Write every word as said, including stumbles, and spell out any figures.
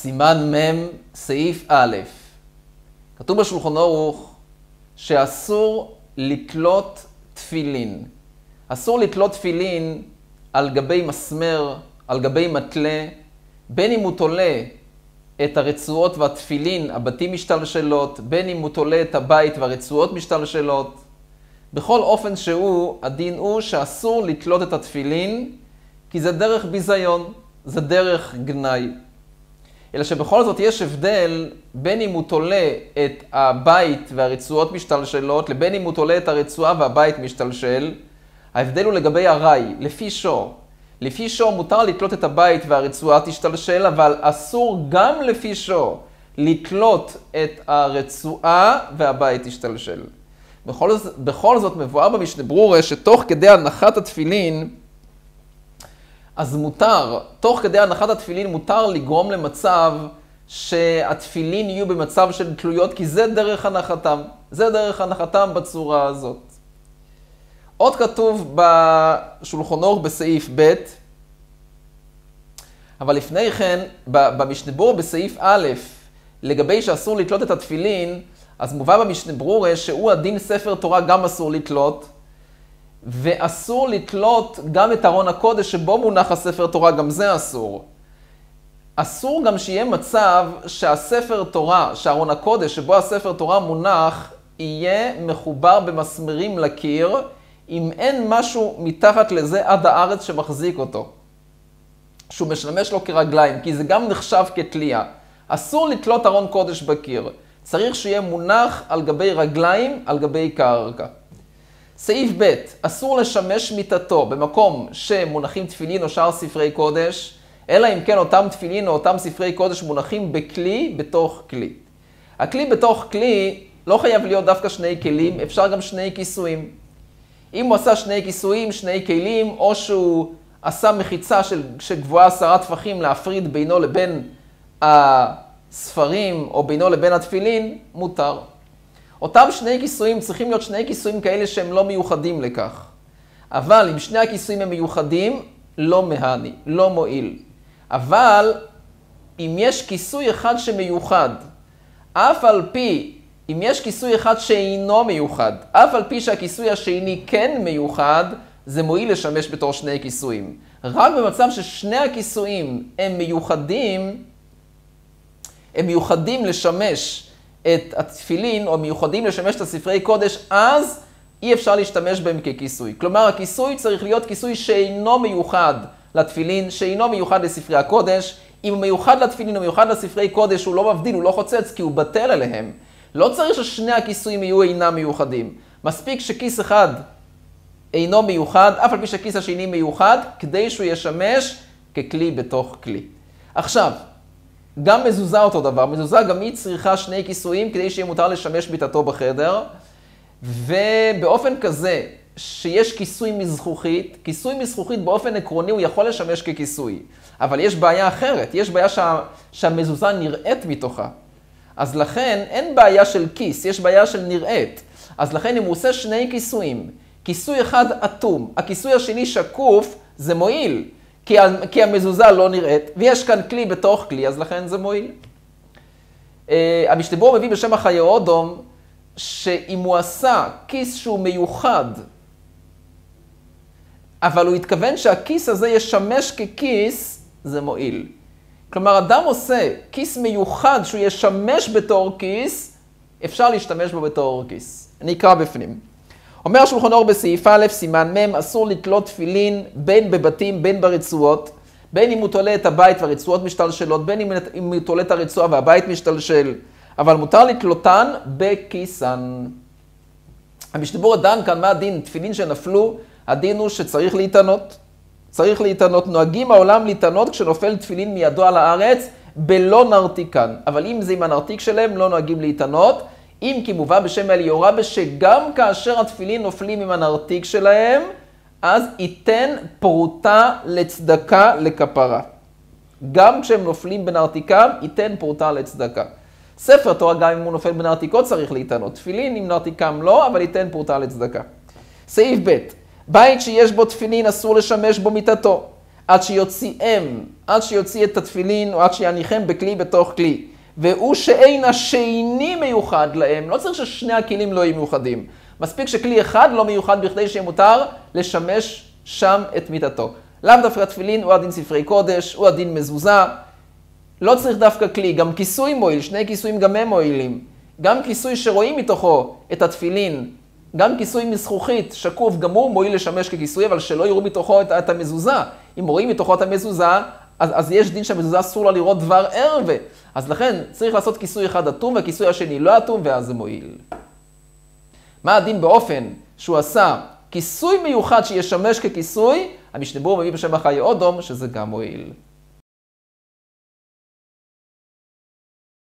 סימן מ' סעיף א', כתוב בשולחן ערוך שאסור לתלות תפילין. אסור לתלות תפילין על גבי מסמר, על גבי מטלה, בין אם הוא תולה את הרצועות והתפילין, הבתים משתלשלות, בין אם הוא תולה את הבית והרצועות משתלשלות. בכל אופן שהוא, הדין הוא שאסור לתלות את התפילין, כי זה דרך ביזיון, זה דרך גנאי. אלא שבכל זאת יש הבדל בין אם הוא תולה את הבית והרצועות משתלשלות, לבין אם הוא תולה את הרצועה והבית משתלשל. ההבדל הוא לגבי הרי, לפי שור. לפי שור מותר לתלות את הבית והרצועה תשתלשל, אבל אסור גם לפי שור לתלות את הרצועה והבית תשתלשל. בכל, בכל זאת מבואר במשנה ברורה שתוך כדי הנחת התפילין, אז מותר, תוך כדי הנחת התפילין מותר לגרום למצב שהתפילין יהיו במצב של תלויות, כי זה דרך הנחתם. זה דרך הנחתם בצורה הזאת. עוד כתוב בשולחן ערוך בסעיף ב', אבל לפני כן, במשנה ברורה בסעיף א', לגבי שאסור לתלות את התפילין, אז מובא במשנה ברורה שהוא הדין ספר תורה גם אסור לתלות, ואסור לתלות גם את ארון הקודש שבו מונח הספר תורה, גם זה אסור. אסור גם שיהיה מצב שהספר תורה, שארון הקודש שבו הספר תורה מונח, יהיה מחובר במסמרים לקיר, אם אין משהו מתחת לזה עד הארץ שמחזיק אותו, שהוא משמש לו כרגליים, כי זה גם נחשב כתלייה. אסור לתלות ארון קודש בקיר, צריך שיהיה מונח על גבי רגליים, על גבי קרקע. סעיף ב', אסור לשמש מיטתו במקום שמונחים תפילין או שאר ספרי קודש, אלא אם כן אותם תפילין או אותם ספרי קודש מונחים בכלי בתוך כלי. הכלי בתוך כלי לא חייב להיות דווקא שני כלים, אפשר גם שני כיסויים. אם הוא עשה שני כיסויים, שני כלים, או שהוא עשה מחיצה של, שגבוהה עשרה טפחים להפריד בינו לבין הספרים או בינו לבין התפילין, מותר. אותם שני כיסויים צריכים להיות שני כיסויים כאלה שהם לא מיוחדים לכך. אבל אם שני הכיסויים הם מיוחדים, לא מהני, לא מועיל. אבל אם יש כיסוי אחד שמיוחד, אף על פי, אם יש כיסוי אחד שאינו מיוחד, אף על פי שהכיסוי השני כן מיוחד, זה מועיל לשמש בתור שני כיסויים. רק במצב ששני הכיסויים הם מיוחדים, הם מיוחדים לשמש את התפילין, או מיוחדים לשמש את הספרי קודש, אז אי אפשר להשתמש בהם ככיסוי. כלומר, הכיסוי צריך להיות כיסוי שאינו מיוחד לתפילין, שאינו מיוחד לספרי הקודש. אם הוא מיוחד לתפילין או מיוחד לספרי קודש, הוא לא מבדיל, הוא לא חוצץ, כי הוא בטל אליהם. לא צריך ששני הכיסויים יהיו אינם מיוחדים. מספיק שכיס אחד אינו מיוחד, אף על פי שהכיס השני מיוחד, כדי שהוא ישמש ככלי בתוך כלי. עכשיו, גם מזוזה אותו דבר. מזוזה גם היא צריכה שני כיסויים כדי שיהיה מותר לשמש מיטתו בחדר. ובאופן כזה שיש כיסוי מזכוכית, כיסוי מזכוכית באופן עקרוני הוא יכול לשמש ככיסוי. אבל יש בעיה אחרת, יש בעיה שה, שהמזוזה נראית מתוכה. אז לכן אין בעיה של כיס, יש בעיה של נראית. אז לכן אם הוא עושה שני כיסויים, כיסוי אחד אטום, הכיסוי השני שקוף, זה מועיל. כי, כי המזוזה לא נראית, ויש כאן כלי בתוך כלי, אז לכן זה מועיל. המשנה ברורה מביא בשם החיי אודום, שאם הוא עשה כיס שהוא מיוחד, אבל הוא התכוון שהכיס הזה ישמש ככיס, זה מועיל. כלומר, אדם עושה כיס מיוחד שהוא ישמש בתור כיס, אפשר להשתמש בו בתור כיס. אני אקרא בפנים. אומר שולחן ערוך בסעיף א', סימן מ', אסור לתלות תפילין בין בבתים, בין ברצועות, בין אם הוא תולה את הבית והרצועות משתלשלות, בין אם הוא תולה את הרצועה והבית משתלשל, אבל מותר לתלותן בכיסן. המשנה ברורה דן כאן מה הדין? תפילין שנפלו, הדין הוא שצריך להתענות. צריך להתענות. נוהגים העולם להתענות כשנופל תפילין מידו על הארץ, בלא נרתיקן. אבל אם זה עם הנרתיק שלהם, לא נוהגים להתענות. אם כי מובא בשם אליהו רבה שגם כאשר התפילין נופלים עם הנרתיק שלהם, אז ייתן פרוטה לצדקה לכפרה. גם כשהם נופלים בנרתיקם, ייתן פרוטה לצדקה. ספר תורה גם אם הוא נופל בנרתיקות צריך להתענות. תפילין עם נרתיקם לא, אבל ייתן פרוטה לצדקה. סעיף ב', בית שיש בו תפילין אסור לשמש בו מיטתו, עד שיוציאם עד שיוציא את התפילין או עד שיניחם בכלי בתוך כלי. והוא שאין השני מיוחד להם, לא צריך ששני הכלים לא יהיו מיוחדים. מספיק שכלי אחד לא מיוחד בכדי שיהיה מותר לשמש שם את מיטתו. לאו דווקא תפילין הוא הדין ספרי קודש, הוא הדין מזוזה. לא צריך דווקא כלי, גם כיסוי מועיל, שני כיסויים גם הם מועילים. גם כיסוי שרואים מתוכו את התפילין, גם כיסוי מזכוכית, שקוף, גם הוא מועיל לשמש ככיסוי, אבל שלא יראו מתוכו את, את המזוזה. אם רואים מתוכו את המזוזה, אז, אז יש דין שהמזוזה אסור לה לראות דבר ערווה. אז לכן צריך לעשות כיסוי אחד אטום, והכיסוי השני לא אטום, ואז זה מועיל. מה הדין באופן שהוא עשה כיסוי מיוחד שישמש ככיסוי? המשנה ברורה מביא בשם החיי אודום, שזה גם מועיל.